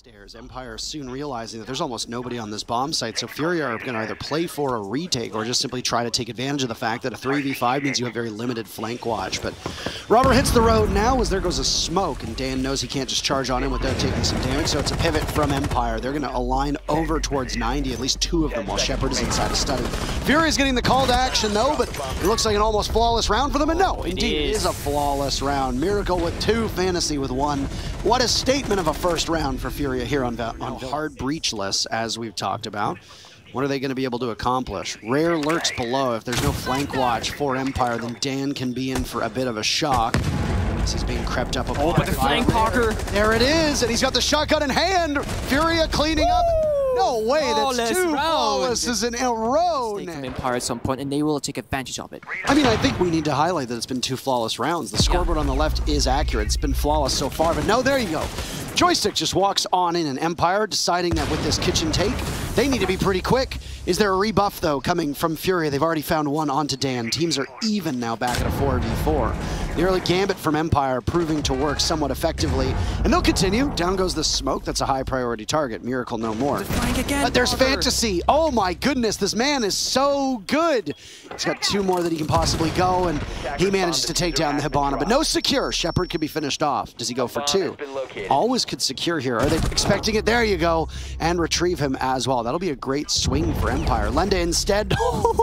stairs. Empire soon realizing that there's almost nobody on this bomb site, so Furia are going to either play for a retake or just simply try to take advantage of the fact that a 3v5 means you have very limited flank watch. But Robert hits the road now as there goes a smoke, and Dan knows he can't just charge on him without taking some damage, so it's a pivot from Empire. They're going to align over towards 90, at least two of them, while Shepard is inside a study. Furia's getting the call to action though, but it looks like an almost flawless round for them, and no, indeed it is a flawless round. Miracle with 2, Fantasy with 1. What a statement of a first round for Furia here on hard breachless, as we've talked about. What are they going to be able to accomplish? Rare lurks below. If there's no flank watch for Empire, then Dan can be in for a bit of a shock. He's being crept up. Oh, but the flank Parker. There it is, and he's got the shotgun in hand. Furia cleaning up. No way, that's 2 flawlesses in a row now. From Empire at some point, and they will take advantage of it. I mean, I think we need to highlight that it's been 2 flawless rounds. The scoreboard on the left is accurate. It's been flawless so far, but no, there you go. Joystick just walks on in, and Empire deciding that with this kitchen take, they need to be pretty quick. Is there a rebuff, though, coming from Furia? They've already found one onto Dan. Teams are even now back at a 4v4. The early gambit from Empire proving to work somewhat effectively. And they'll continue. Down goes the smoke. That's a high priority target. Miracle no more. Again, but there's Fantasy. Oh my goodness, this man is so good. He's got 2 more that he can possibly go, and he manages to take down the Hibana. But no secure. Shepard could be finished off. Does he go for 2? Always could secure here. Are they expecting it? There you go. And retrieve him as well. That'll be a great swing for Empire. Lenda instead.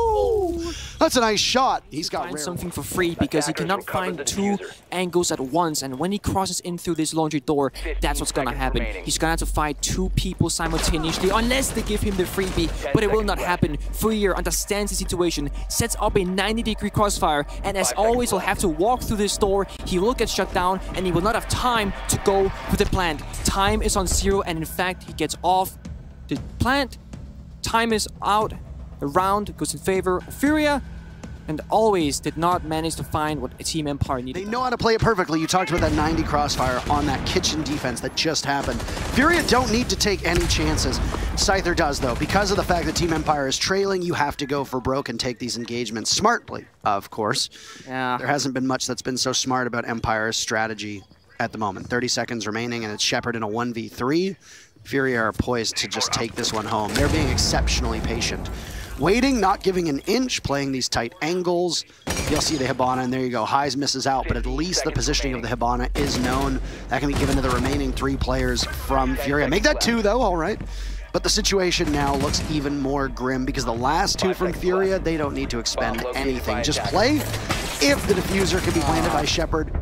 That's a nice shot. He's got something for free because he cannot find 2 angles at once, and when he crosses in through this laundry door, that's what's gonna happen. He's gonna have to fight 2 people simultaneously unless they give him the freebie, but it will not happen. Furia understands the situation, sets up a 90-degree crossfire, and as always will have to walk through this door. He will get shut down, and he will not have time to go for the plant. Time is on 0, and in fact, he gets off the plant. Time is out. The round goes in favor of Furia, and always did not manage to find what Team Empire needed. They know how to play it perfectly. You talked about that 90 crossfire on that kitchen defense that just happened. Furia don't need to take any chances. Scyther does, though. Because of the fact that Team Empire is trailing, you have to go for broke and take these engagements smartly, of course. Yeah. There hasn't been much that's been so smart about Empire's strategy at the moment. 30 seconds remaining, and it's Shepard in a 1v3. Furia are poised to just take this one home. They're being exceptionally patient. Waiting, not giving an inch, playing these tight angles. You'll see the Hibana, and there you go. Highs misses out, but at least the positioning of the Hibana is known. That can be given to the remaining 3 players from Furia. Make that 2, though, all right. But the situation now looks even more grim because the last 2 from Furia, they don't need to expend anything. Just play. If the diffuser can be planted by Shepard,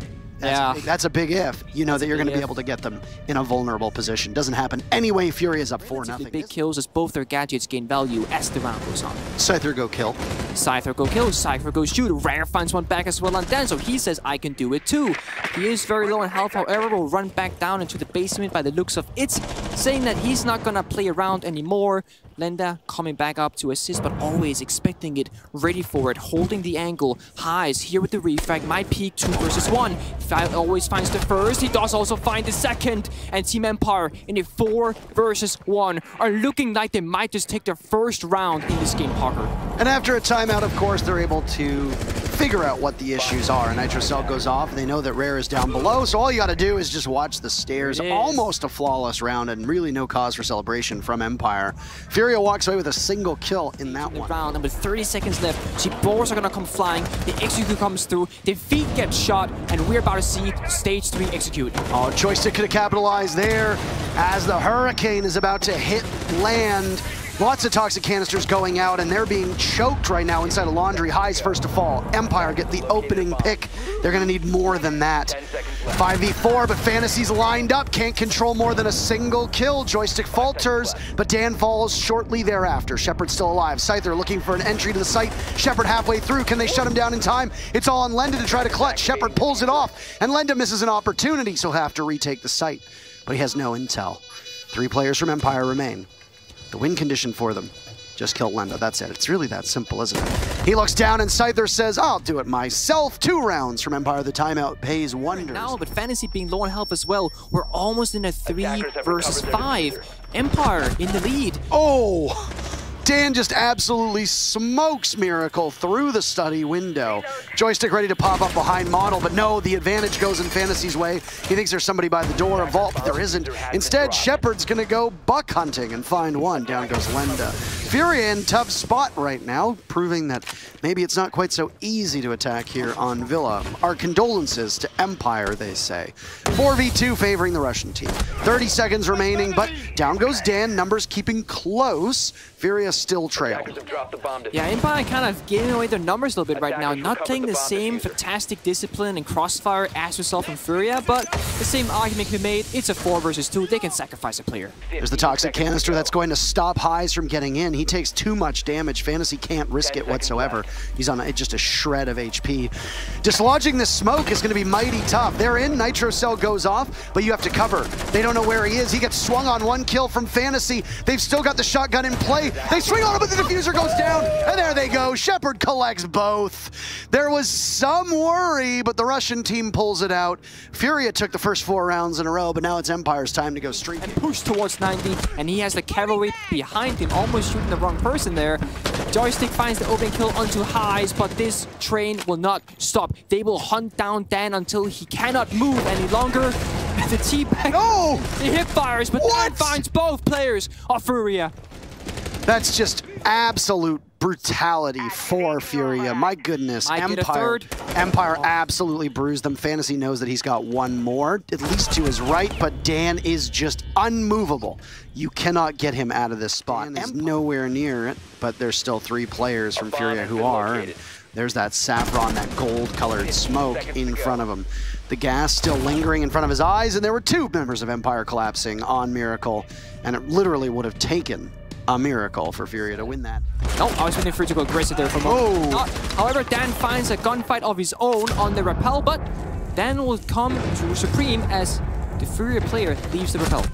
that's a big if. You know that you're going to be able to get them in a vulnerable position. Doesn't happen anyway. Furia is up 4-0. Big kills as both their gadgets gain value as the round goes on. Scyther go kill. Scyther go kill. Scyther go shoot. Rare finds one back as well on Dan, so he says, I can do it too. He is very low on health, however, will run back down into the basement by the looks of it, saying that he's not going to play around anymore. Lenda coming back up to assist, but always expecting it, ready for it, holding the angle. Highs here with the refrag, might peak 2 versus 1. Always finds the first, he does also find the second, and Team Empire in a 4 versus 1 are looking like they might just take their first round in this game, Parker. And after a timeout, of course, they're able to figure out what the issues are. Nitrocell goes off. They know that Rare is down below, so all you got to do is just watch the stairs. Almost a flawless round, and really no cause for celebration from Empire. Furia walks away with a single kill in that one. Round, and with 30 seconds left, G-Boars are going to come flying. The execute comes through. The feet get shot, and we're about to see stage 3 execute. Oh, Joystick could have capitalized there as the Hurricane is about to hit land. Lots of toxic canisters going out, and they're being choked right now inside a laundry. Highs first to fall. Empire get the opening pick. They're going to need more than that. 5v4, but Fantasy's lined up. Can't control more than a single kill. Joystick falters, but Dan falls shortly thereafter. Shepard's still alive. Scyther looking for an entry to the site. Shepard halfway through. Can they shut him down in time? It's all on Lenda to try to clutch. Shepard pulls it off, and Lenda misses an opportunity, so he'll have to retake the site. But he has no intel. 3 players from Empire remain. The win condition for them, just kill Lenda, that's it. It's really that simple, isn't it? He looks down and Scyther says, I'll do it myself. 2 rounds from Empire. The timeout pays wonders. Now, but Fantasy being low on health as well, we're almost in a 3 versus 5. Empire in the lead. Oh! Dan just absolutely smokes Miracle through the study window. Joystick ready to pop up behind Model, but no, the advantage goes in Fantasy's way. He thinks there's somebody by the door, a vault, but there isn't. Instead, Shepard's gonna go buck hunting and find one. Down goes Lenda. Furia in tough spot right now, proving that maybe it's not quite so easy to attack here on Villa. Our condolences to Empire, they say. 4v2 favoring the Russian team. 30 seconds remaining, but down goes Dan. Numbers keeping close. Furia still trail. Yeah, Empire kind of giving away their numbers a little bit right now. Not playing the same fantastic discipline and crossfire as yourself and Furia, but the same argument can be made. It's a 4 versus 2. They can sacrifice a player. There's the Toxic Canister that's going to stop Highs from getting in. He takes too much damage. Fantasy can't risk it whatsoever. He's on just a shred of HP. Dislodging this smoke is going to be mighty tough. They're in. Nitro Cell goes off, but you have to cover. They don't know where he is. He gets swung on. 1 kill from Fantasy. They've still got the shotgun in play. They swing on him, but the diffuser goes down, and there they go. Shepard collects both. There was some worry, but the Russian team pulls it out. Furia took the first 4 rounds in a row, but now it's Empire's time to go streaking. And push towards 90, and he has the cavalry behind him, almost shooting the wrong person there. Joystick finds the open kill onto Highs, but this train will not stop. They will hunt down Dan until he cannot move any longer. And the teabag, the hip fires, but Dan finds both players of Furia. That's just absolute brutality for Furia. My goodness, Empire absolutely bruised them. Fantasy knows that he's got 1 more, at least to his right, but Dan is just unmovable. You cannot get him out of this spot. Dan is nowhere near it, but there's still 3 players from Furia who are. And there's that saffron, that gold-colored smoke in front of him. The gas still lingering in front of his eyes, and there were 2 members of Empire collapsing on Miracle, and it literally would have taken a miracle for Furia to win that. No, I was waiting for it to go aggressive there for a moment. However, Dan finds a gunfight of his own on the rappel, but Dan will come to Supreme as the Furia player leaves the rappel.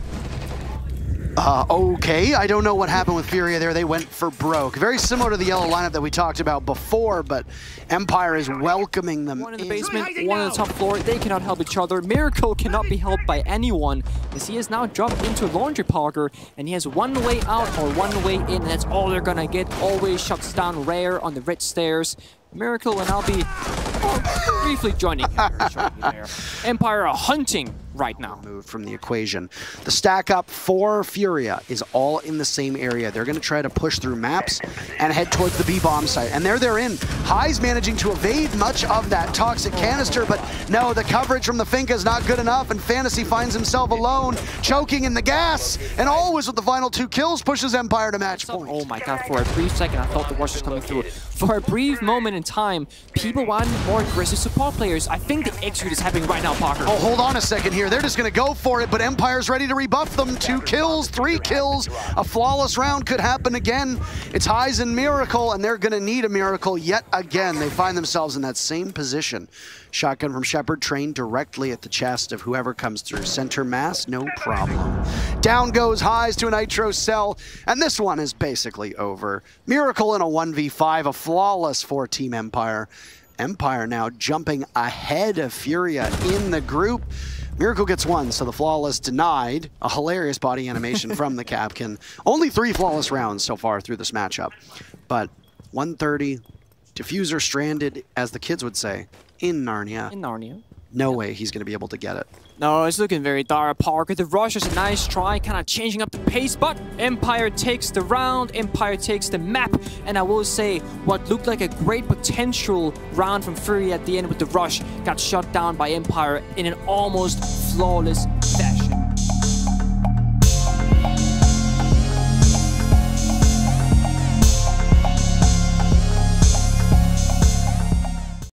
Okay, I don't know what happened with Furia there. They went for broke. Very similar to the yellow lineup that we talked about before, but Empire is welcoming them. 1 in the basement, 1 on the top floor. They cannot help each other. Miracle cannot be helped by anyone, as he has now jumped into a laundry parker, and he has 1 way out or 1 way in, and that's all they're gonna get. Always shuts down Rare on the red stairs. Miracle will now be briefly joining Empire are hunting right now. Moved from the equation. The stack up for Furia is all in the same area. They're going to try to push through maps and head towards the B-bomb site. And there they're in. High's managing to evade much of that Toxic Canister, but no, the coverage from the Finka is not good enough, and Fantasy finds himself alone, choking in the gas, and always with the final 2 kills pushes Empire to match point. Oh my god, for a brief second I thought the rush was coming through. For a brief moment in time, people want more aggressive support players. I think the execute is happening right now, Parker. Oh, hold on a second here. They're just going to go for it, but Empire's ready to rebuff them. 2 kills, 3 kills. A flawless round could happen again. It's Highs and Miracle, and they're going to need a miracle yet again. They find themselves in that same position. Shotgun from Shepard trained directly at the chest of whoever comes through. Center mass, no problem. Down goes Highs to a Nitro Cell, and this one is basically over. Miracle in a 1v5, a flawless for Team Empire. Empire now jumping ahead of Furia in the group. Miracle gets 1, so the flawless denied. A hilarious body animation from the Capkin. Only 3 flawless rounds so far through this matchup. But 130, diffuser stranded, as the kids would say, in Narnia. In Narnia. No way he's going to be able to get it. No, it's looking very dark. Parker, the rush is a nice try, kind of changing up the pace, but Empire takes the round, Empire takes the map, and I will say, what looked like a great potential round from Furia at the end with the rush got shut down by Empire in an almost flawless